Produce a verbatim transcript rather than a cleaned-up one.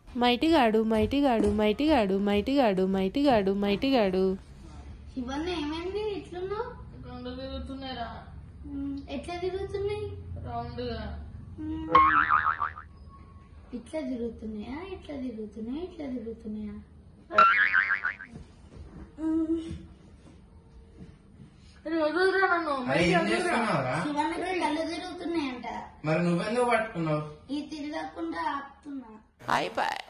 మైటిగాడు మైటిగాడు మైటిగాడు మైటిగాడు మైటిగాడు మైటిగాడు. ఇవన్నీ ఏమైంది ఎట్లున్నావు? రెండు తిరుగుతున్నాయిరా. ఎట్లా తిరుగుతున్నాయి? రౌండ్ గా. ఇట్లా తిరుగుతున్నాయా ఇట్లా తిరుగుతున్నాయా ఇట్లా తిరుగుతున్నాయా? శివన్నకి కళ్ళు తిరుగుతున్నాయంట. మరి నువ్వెందుకు పట్టుకున్నావు? ఈ తిరగకుండా ఆపుతున్నా. అయిపోయి